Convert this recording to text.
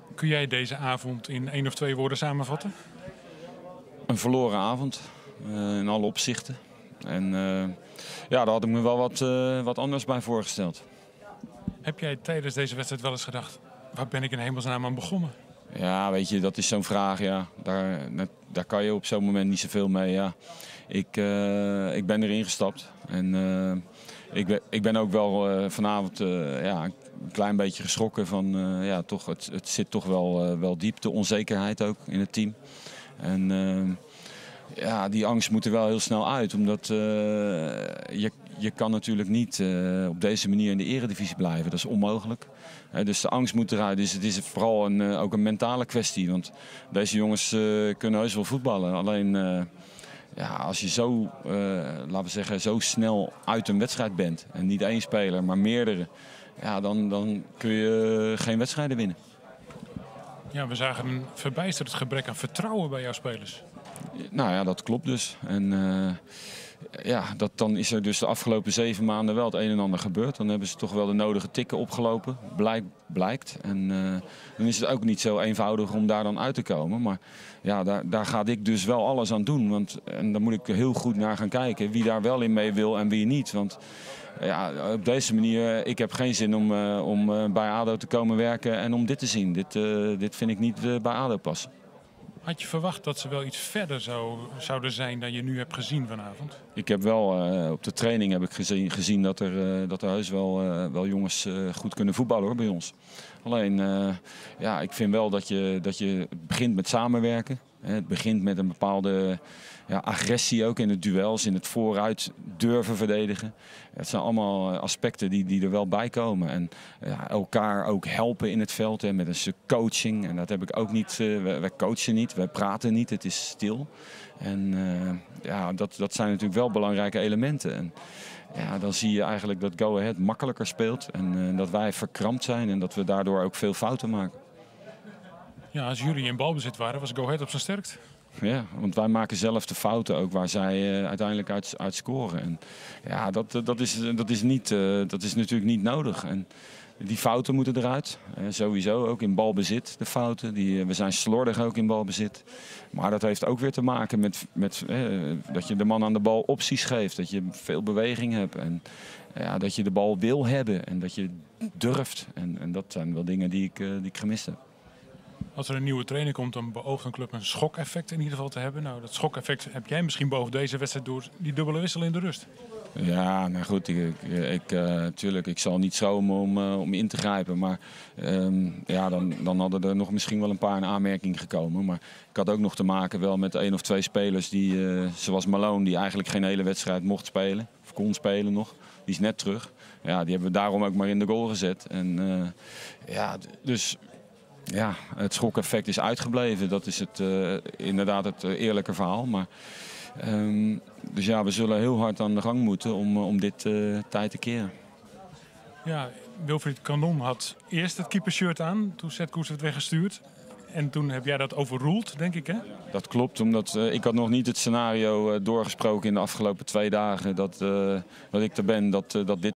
Kun jij deze avond in 1 of 2 woorden samenvatten? Een verloren avond, in alle opzichten. En ja, daar had ik me wel wat anders bij voorgesteld. Heb jij tijdens deze wedstrijd wel eens gedacht, waar ben ik in hemelsnaam aan begonnen? Ja, weet je, dat is zo'n vraag. Ja. Daar kan je op zo'n moment niet zoveel mee. Ja. Ik ben erin gestapt. En ik ben ook wel vanavond ja, een klein beetje geschrokken van... ja, toch, het zit toch wel diep, de onzekerheid ook in het team. En ja, die angst moet er wel heel snel uit. Omdat je kan natuurlijk niet op deze manier in de eredivisie blijven. Dat is onmogelijk. Dus de angst moet eruit. Dus het is vooral ook een mentale kwestie. Want deze jongens kunnen heus wel voetballen. Alleen ja, als je zo, laten we zeggen, zo snel uit een wedstrijd bent. En niet één speler, maar meerdere. Ja, dan kun je geen wedstrijden winnen. Ja, we zagen een verbijsterend gebrek aan vertrouwen bij jouw spelers. Nou ja, dat klopt dus. En ja, dan is er dus de afgelopen 7 maanden wel het een en ander gebeurd. Dan hebben ze toch wel de nodige tikken opgelopen, blijkt. En dan is het ook niet zo eenvoudig om daar dan uit te komen. Maar ja, daar ga ik dus wel alles aan doen. En daar moet ik heel goed naar gaan kijken wie daar wel in mee wil en wie niet. Want ja, op deze manier, ik heb geen zin om bij ADO te komen werken en om dit te zien. Dit vind ik niet bij ADO passen. Had je verwacht dat ze wel iets verder zouden zijn dan je nu hebt gezien vanavond? Ik heb wel op de training heb ik gezien dat er heus wel jongens goed kunnen voetballen hoor, bij ons. Alleen ja, ik vind wel dat je begint met samenwerken. Het begint met een bepaalde agressie ook in het duels, in het vooruit durven verdedigen. Het zijn allemaal aspecten die er wel bij komen. En ja, elkaar ook helpen in het veld met een stuk coaching. En dat heb ik ook niet. Wij coachen niet, wij praten niet, het is stil. En ja, dat zijn natuurlijk wel belangrijke elementen. En ja, dan zie je eigenlijk dat Go Ahead makkelijker speelt. En dat wij verkrampt zijn en dat we daardoor ook veel fouten maken. Ja, als jullie in balbezit waren, was Go Ahead op zijn sterkst. Ja, want wij maken zelf de fouten ook waar zij uiteindelijk uit scoren. En ja, dat is natuurlijk niet nodig. En die fouten moeten eruit. Sowieso ook in balbezit de fouten. We zijn slordig ook in balbezit. Maar dat heeft ook weer te maken met dat je de man aan de bal opties geeft. Dat je veel beweging hebt. En ja, dat je de bal wil hebben. En dat je durft. En dat zijn wel dingen die ik gemist heb. Als er een nieuwe trainer komt, dan beoogt een club een schokeffect in ieder geval te hebben. Nou, dat schokeffect heb jij misschien boven deze wedstrijd door die dubbele wissel in de rust. Ja, nou goed, tuurlijk, ik zal niet schromen om in te grijpen. Maar ja, dan hadden er nog misschien wel een paar in aanmerking gekomen. Maar ik had ook nog te maken wel met 1 of 2 spelers, zoals Malone, die eigenlijk geen hele wedstrijd mocht spelen. Of kon spelen nog. Die is net terug. Ja, die hebben we daarom ook maar in de goal gezet. En ja, dus... Ja, het schokeffect is uitgebleven. Dat is inderdaad het eerlijke verhaal. Maar, dus ja, we zullen heel hard aan de gang moeten om dit tijd te keren. Ja, Wilfried Kanon had eerst het keepershirt aan. Toen Sepp Koes werd weggestuurd. En toen heb jij dat overruled, denk ik, hè? Dat klopt, omdat ik had nog niet het scenario doorgesproken in de afgelopen 2 dagen dat ik er ben, dat dit